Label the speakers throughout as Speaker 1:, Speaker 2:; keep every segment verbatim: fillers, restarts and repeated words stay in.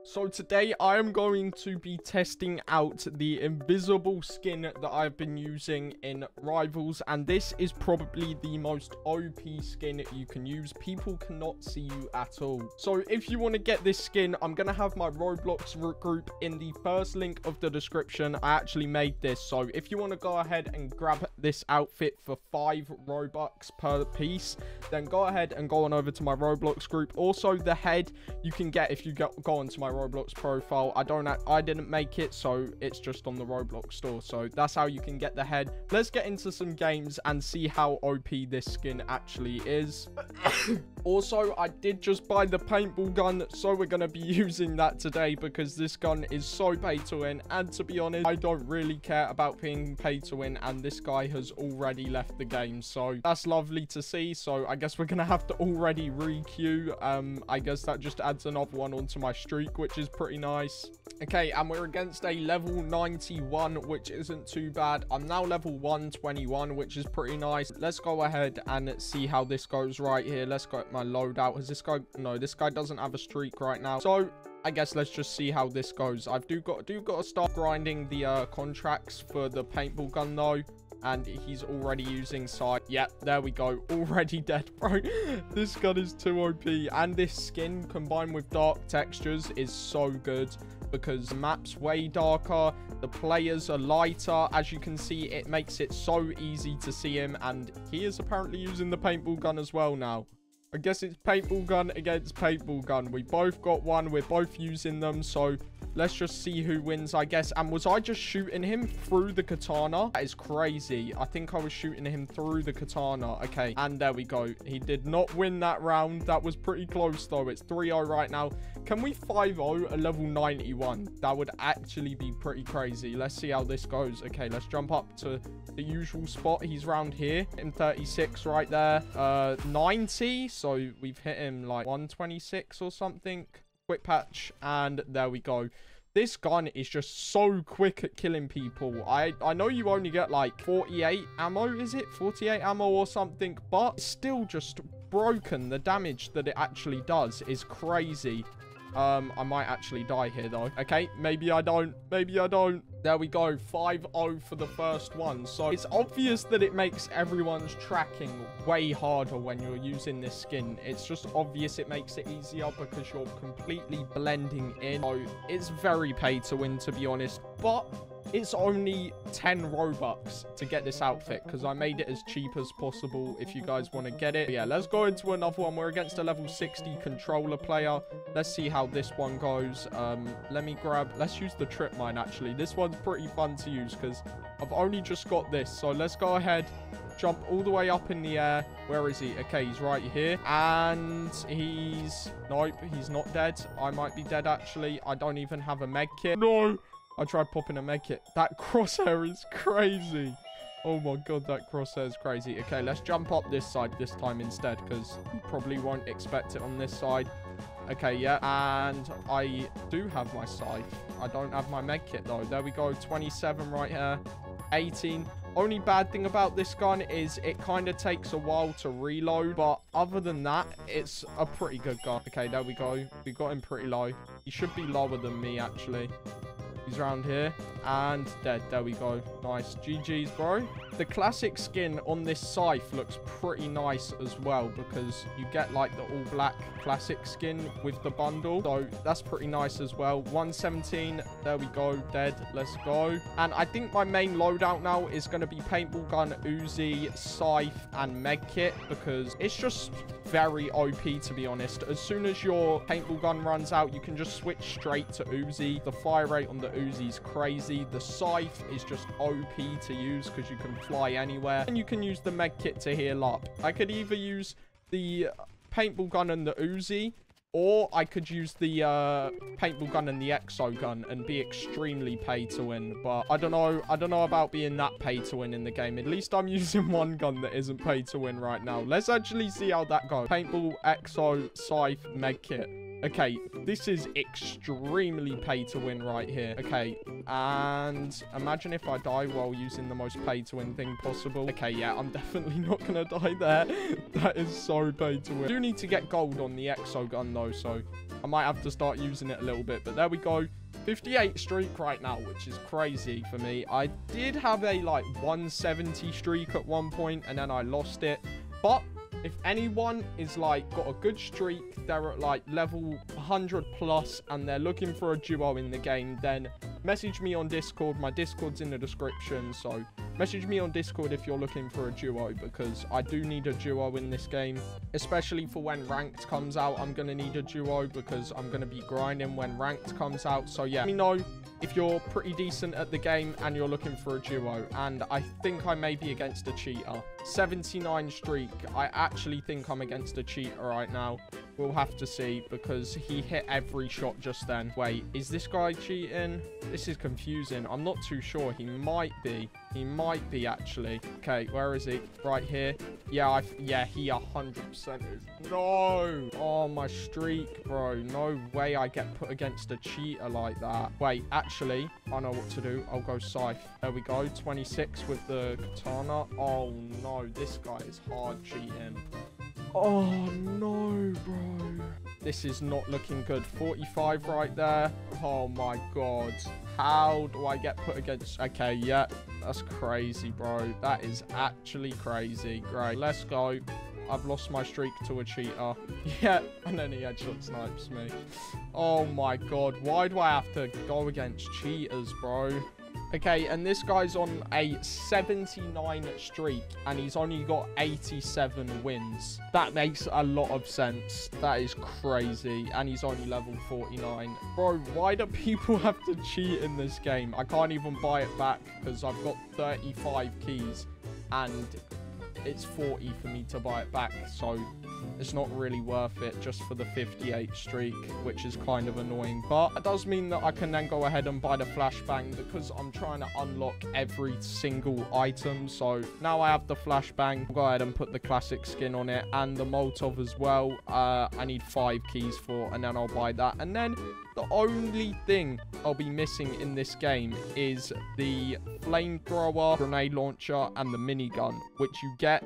Speaker 1: So today I am going to be testing out the invisible skin that I've been using in Rivals, and this is probably the most O P skin you can use. People cannot see you at all. So if you want to get this skin, I'm going to have my Roblox group in the first link of the description. I actually made this, so if you want to go ahead and grab this outfit for five Robux per piece, then go ahead and go on over to my Roblox group. Also, the head you can get if you go, go onto my Roblox profile. I don't I didn't make it, so it's just on the Roblox store. So that's how you can get the head. Let's get into some games and see how O P this skin actually is. Also, I did just buy the paintball gun, so we're going to be using that today because this gun is so pay to win. And to be honest, I don't really care about being pay to win, and this guy has already left the game, so that's lovely to see. So I guess we're going to have to already re-queue. Um, I guess that just adds another one onto my streak, which is pretty nice. Okay, and we're against a level ninety-one, which isn't too bad. I'm now level one twenty-one, which is pretty nice. Let's go ahead and see how this goes right here. Let's go at my loadout. Has this guy... No, this guy doesn't have a streak right now. So I guess let's just see how this goes. I've do got do got to start grinding the uh, contracts for the paintball gun though. And he's already using side. Yep, there we go. Already dead, bro. This gun is too O P. And this skin combined with dark textures is so good because the map's way darker. The players are lighter. As you can see, it makes it so easy to see him. And he is apparently using the paintball gun as well now. I guess it's paintball gun against paintball gun. We both got one. We're both using them. So let's just see who wins, I guess. And was I just shooting him through the katana? That is crazy. I think I was shooting him through the katana. Okay, and there we go. He did not win that round. That was pretty close, though. It's three oh right now. Can we five oh a level ninety-one? That would actually be pretty crazy. Let's see how this goes. Okay, let's jump up to the usual spot. He's round here in thirty-six right there. Uh, ninety. So we've hit him like one twenty-six or something. Quick patch, and there we go. This gun is just so quick at killing people. I, I know you only get like forty-eight ammo, is it? forty-eight ammo or something, but it's still just broken. The damage that it actually does is crazy. Um, I might actually die here, though. Okay, maybe I don't. Maybe I don't. There we go. five oh for the first one. So it's obvious that it makes everyone's tracking way harder when you're using this skin. It's just obvious it makes it easier because you're completely blending in. So it's very pay to win, to be honest. But it's only ten Robux to get this outfit because I made it as cheap as possible if you guys want to get it. But yeah, let's go into another one. We're against a level sixty controller player. Let's see how this one goes. Um, let me grab... Let's use the trip mine, actually. This one's pretty fun to use because I've only just got this. So let's go ahead, jump all the way up in the air. Where is he? Okay, he's right here. And he's... Nope, he's not dead. I might be dead, actually. I don't even have a med kit. No! I tried popping a med kit. That crosshair is crazy. Oh my god, that crosshair is crazy. Okay, let's jump up this side this time instead because you probably won't expect it on this side. Okay, yeah. And I do have my scythe. I don't have my med kit though. There we go. twenty-seven right here. eighteen. Only bad thing about this gun is it kind of takes a while to reload. But other than that, it's a pretty good gun. Okay, there we go. We got him pretty low. He should be lower than me, actually. He's around here and dead. There we go. Nice. G G's, bro. The classic skin on this scythe looks pretty nice as well because you get like the all black classic skin with the bundle. So that's pretty nice as well. one seventeen. There we go. Dead. Let's go. And I think my main loadout now is going to be paintball gun, Uzi, scythe, and med kit because it's just very O P, to be honest. As soon as your paintball gun runs out, you can just switch straight to Uzi. The fire rate on the Uzi is crazy. The scythe is just O P to use because you can fly anywhere. And you can use the med kit to heal up. I could either use the paintball gun and the Uzi, or I could use the uh, paintball gun and the exo gun and be extremely pay to win. But I don't know. I don't know about being that pay to win in the game. At least I'm using one gun that isn't pay to win right now. Let's actually see how that goes. Paintball, exo, scythe, med kit. Okay, this is extremely pay to win right here. Okay, and imagine if I die while using the most pay to win thing possible. Okay, yeah, I'm definitely not gonna die there. That is so pay to win. I do need to get gold on the exo gun though, so I might have to start using it a little bit. But there we go. fifty-eight streak right now, which is crazy for me. I did have a, like, one seventy streak at one point, and then I lost it. But if anyone is, like, got a good streak, they're at, like, level one hundred plus, and they're looking for a duo in the game, then message me on Discord. My Discord's in the description, so message me on Discord if you're looking for a duo, because I do need a duo in this game, especially for when Ranked comes out. I'm going to need a duo because I'm going to be grinding when Ranked comes out. So, yeah, let me know if you're pretty decent at the game and you're looking for a duo. And I think I may be against a cheater. seventy-nine streak. I actually think I'm against a cheater right now. We'll have to see, because he hit every shot just then. Wait, is this guy cheating? This is confusing. I'm not too sure. He might be. He might be, actually. Okay, where is he? Right here. Yeah, I, yeah, he one hundred percent is. No! Oh, my streak, bro. No way I get put against a cheater like that. Wait, actually, I know what to do. I'll go Scythe. There we go. twenty-six with the katana. Oh, no. This guy is hard cheating. Oh, no, bro. This is not looking good. forty-five right there. Oh, my God. How do I get put against... Okay, yeah. That's crazy, bro. That is actually crazy. Great. Let's go. I've lost my streak to a cheater. Yeah, and then he headshot snipes me. Oh, my God. Why do I have to go against cheaters, bro? Okay, and this guy's on a seventy-nine streak, and he's only got eighty-seven wins. That makes a lot of sense. That is crazy. And he's only level forty-nine. Bro, why do people have to cheat in this game? I can't even buy it back because I've got thirty-five keys, and it's forty for me to buy it back. So it's not really worth it just for the fifty-eight streak, which is kind of annoying. But it does mean that I can then go ahead and buy the flashbang because I'm trying to unlock every single item. So now I have the flashbang. I'll go ahead and put the classic skin on it and the Molotov as well. Uh, I need five keys for, and then I'll buy that. And then the only thing I'll be missing in this game is the flamethrower, grenade launcher, and the minigun, which you get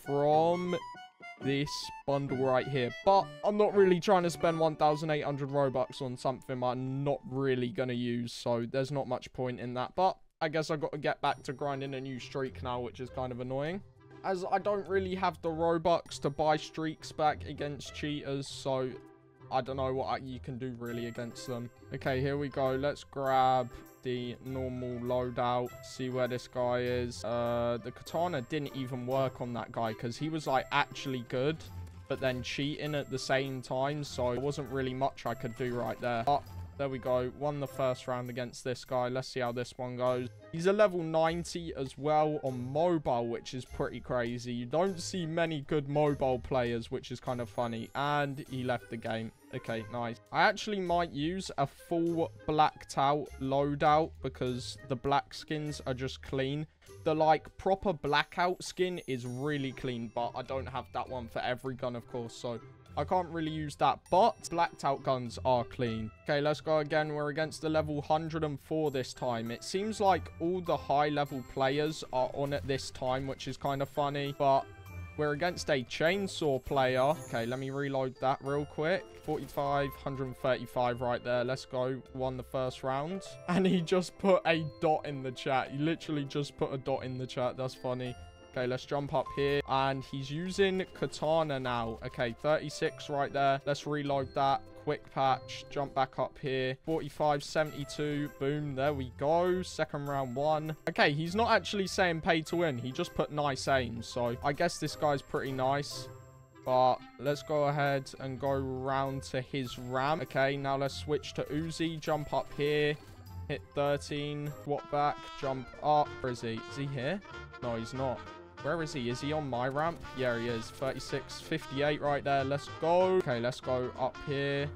Speaker 1: from this bundle right here. But I'm not really trying to spend one thousand eight hundred Robux on something I'm not really going to use, so there's not much point in that. But I guess I've got to get back to grinding a new streak now, which is kind of annoying, as I don't really have the Robux to buy streaks back against cheaters, so I don't know what you can do really against them. Okay, here we go. Let's grab the normal loadout, see where this guy is. Uh, the katana didn't even work on that guy because he was like actually good, but then cheating at the same time, so there wasn't really much I could do right there. But there we go. Won the first round against this guy. Let's see how this one goes. He's a level ninety as well on mobile, which is pretty crazy. You don't see many good mobile players, which is kind of funny. And he left the game. Okay, nice. I actually might use a full blacked out loadout because the black skins are just clean. The, like, proper blackout skin is really clean, but I don't have that one for every gun, of course, so I can't really use that, but blacked out guns are clean. Okay, let's go again. We're against the level one hundred four this time. It seems like all the high level players are on at this time, which is kind of funny, but we're against a chainsaw player. Okay, let me reload that real quick. forty-five, one thirty-five right there. Let's go. Won the first round. And he just put a dot in the chat. He literally just put a dot in the chat. That's funny. Okay, let's jump up here. And he's using katana now. Okay, thirty-six right there. Let's reload that. Quick patch. Jump back up here. forty-five, seventy-two. Boom. There we go. Second round one. Okay, he's not actually saying pay to win. He just put nice aim. So I guess this guy's pretty nice. But let's go ahead and go round to his ram. Okay, now let's switch to Uzi. Jump up here. Hit thirteen. Swap back. Jump up. Where is he? Is he here? No, he's not. Where is he? Is he on my ramp? Yeah, he is. thirty-six, fifty-eight right there. Let's go. Okay, let's go up here.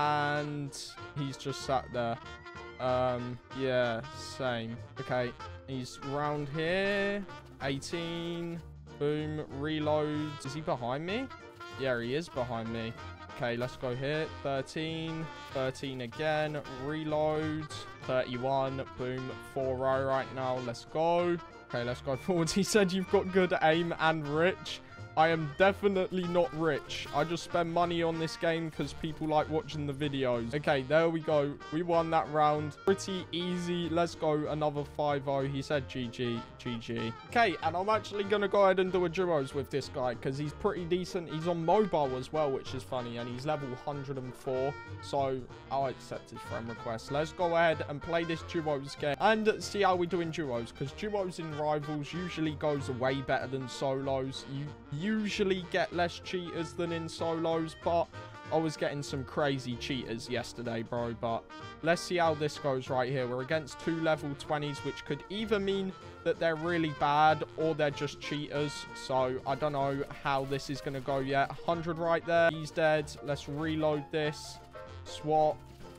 Speaker 1: And he's just sat there. Um, yeah, same. Okay, he's round here. eighteen. Boom. Reload. Is he behind me? Yeah, he is behind me. Okay, let's go here. thirteen. thirteen again. Reload. thirty-one. Boom. four row right now. Let's go. Okay, let's go forward. He said you've got good aim and rich. I am definitely not rich. I just spend money on this game because people like watching the videos. Okay, there we go. We won that round. Pretty easy. Let's go. Another five oh. He said G G. G G. Okay, and I'm actually going to go ahead and do a duos with this guy because he's pretty decent. He's on mobile as well, which is funny. And he's level one hundred and four. So I'll accept his friend request. Let's go ahead and play this duos game and see how we do in duos, because duos in Rivals usually goes way better than solos. You usually get less cheaters than in solos, but I was getting some crazy cheaters yesterday, bro. But let's see how this goes right here. We're against two level twenties, which could either mean that they're really bad or they're just cheaters. So I don't know how this is going to go yet. one hundred right there. He's dead. Let's reload this. Swap.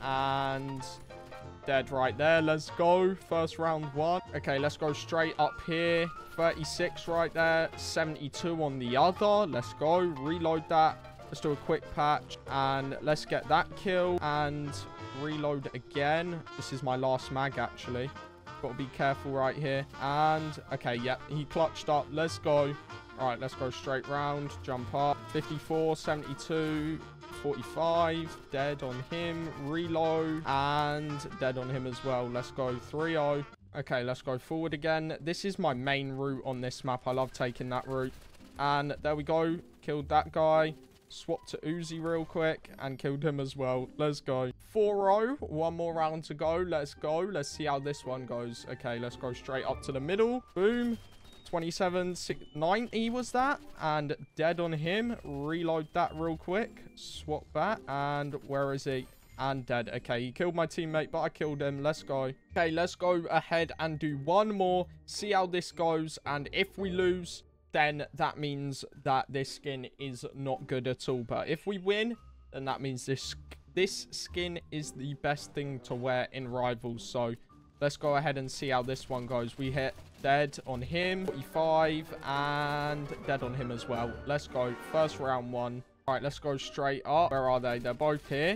Speaker 1: And dead right there. Let's go. First round one. Okay, let's go straight up here. thirty-six right there. seventy-two on the other. Let's go. Reload that. Let's do a quick patch. And let's get that kill. And reload again. This is my last mag, actually. Got to be careful right here. And, okay, yep. Yeah, he clutched up. Let's go. All right, let's go straight round. Jump up. fifty-four, seventy-two... forty-five, dead on him, reload, and dead on him as well. Let's go three oh. Okay, let's go forward again. This is my main route on this map. I love taking that route. And there we go. Killed that guy. Swapped to Uzi real quick and killed him as well. Let's go. four oh. One more round to go. Let's go. Let's see how this one goes. Okay, let's go straight up to the middle. Boom. twenty-seven, ninety was that, and dead on him. Reload that real quick. Swap back, and where is he? And dead. Okay, he killed my teammate, but I killed him. Let's go. Okay, let's go ahead and do one more. See how this goes, and if we lose, then that means that this skin is not good at all. But if we win, then that means this this skin is the best thing to wear in Rivals. So let's go ahead and see how this one goes. We hit dead on him, forty-five, and dead on him as well. Let's go. First round one. All right, let's go straight up. Where are they? They're both here.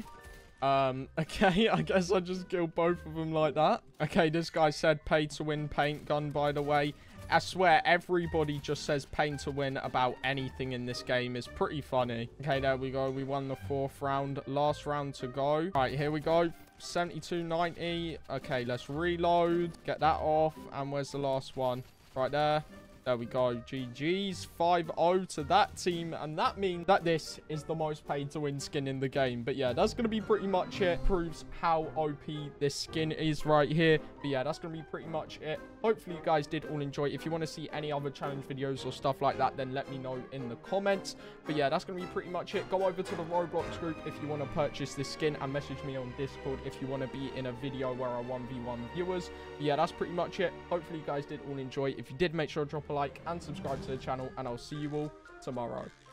Speaker 1: Um, okay, I guess I just killed both of them like that. Okay, this guy said pay to win paint gun, by the way. I swear, everybody just says pay to win about anything in this game. It's pretty funny. Okay, there we go. We won the fourth round. Last round to go. All right, here we go. seventy-two, ninety. Okay, let's reload. Get that off. And where's the last one? Right there. There we go. G G's. five oh to that team. And that means that this is the most paid to win skin in the game. But yeah, that's going to be pretty much it. Proves how O P this skin is right here. But yeah, that's going to be pretty much it. Hopefully you guys did all enjoy. If you want to see any other challenge videos or stuff like that, then let me know in the comments. But yeah, that's going to be pretty much it. Go over to the Roblox group if you want to purchase this skin, and message me on Discord if you want to be in a video where I one v one viewers. But yeah, that's pretty much it. Hopefully you guys did all enjoy. If you did, make sure to drop a like and subscribe to the channel, and I'll see you all tomorrow.